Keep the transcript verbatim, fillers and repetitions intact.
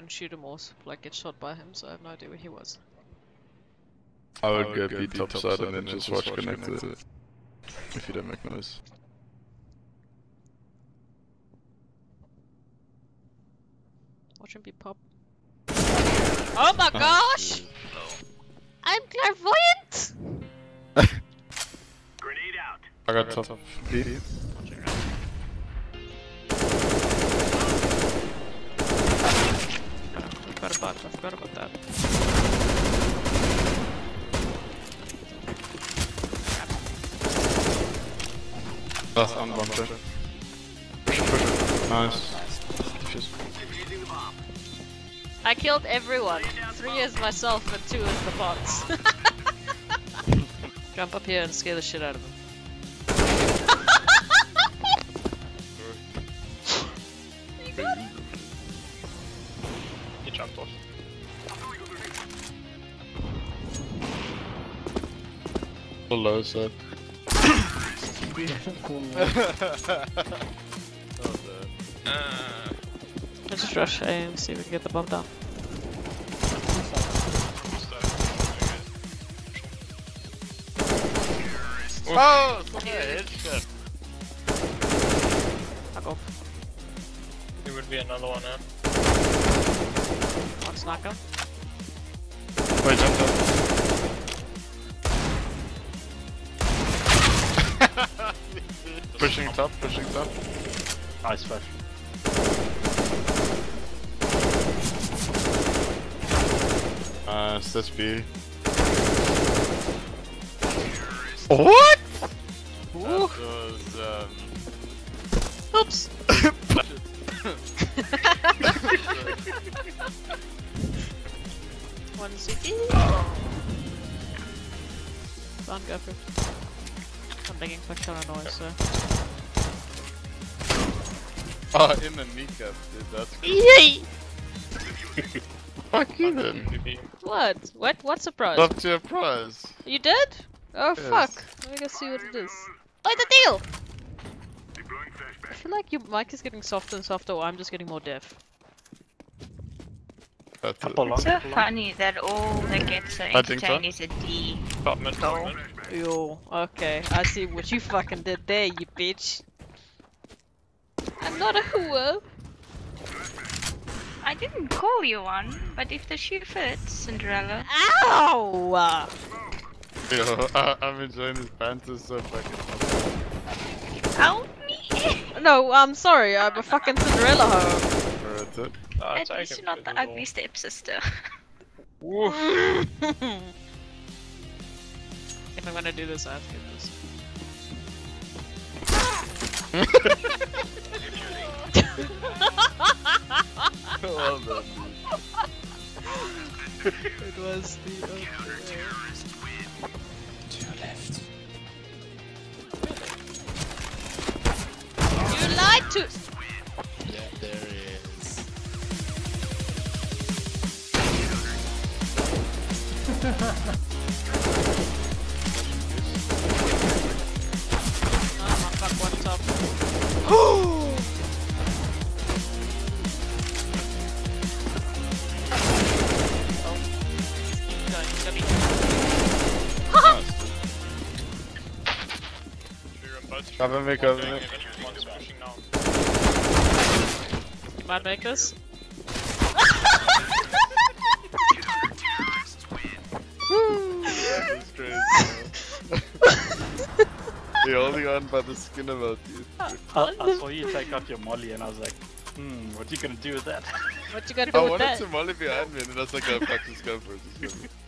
and shoot him or like get shot by him, so I have no idea where he was. I would, I would go, go be top side and then just watch connected if you don't make noise. Watch him be pop. Oh my gosh! I'm clairvoyant! Grenade out. I got top B. I forgot about, I forgot about that. That's on bunker. Push it, push it. Nice. Just... I killed everyone. Three as myself and two as the bots. Jump up here and scare the shit out of them. You got it? He jumped off. Below side. Uh, Let's just rush A and see if we can get the bomb down. oh, headshot. Fuck off. There would be another one, huh? One snacker. Wait, jump up. Pushing top, pushing top. Nice flash. Uh, it's this B. What? Ooh. That was, um... Oops! One C T. Don't go for it. I'm making quick ton of noise, so. Oh, in the kneecap, dude, that's good. Yay! Fuck you then. What? What? What surprise? Up to a prize. You did? Oh Yes. fuck. Let me go see what it is. Oh, the deal! I feel like your mic is getting softer and softer, or I'm just getting more deaf. That's it. It's so funny that all that gets I think so. entertained is a D. Top mid, top mid. Yo, okay. I see what you fucking did there, you bitch. I'm not a hooer. I didn't call you one, but if the shoe fits, Cinderella. Ow! Yo, I, I'm enjoying this banter so fucking Help me! No, I'm sorry, I'm a fucking Cinderella hoe. That's it. Ah, At take least him you're not to the the ugly stepsister. wall. If I'm gonna do this, I have to do Well done, this. It was the other To your left. You lied to. Yeah, there is. Oh my fuck, one top. Cover me, cover me. One's pushing now. Might make this. That's crazy. You're holding on by the skin of our teeth. I, I saw you take out your molly and I was like, hmm, what are you gonna do with that? What you gonna do I with wanted that? some molly behind me and then I was like, oh fuck, just go for it, just go for it.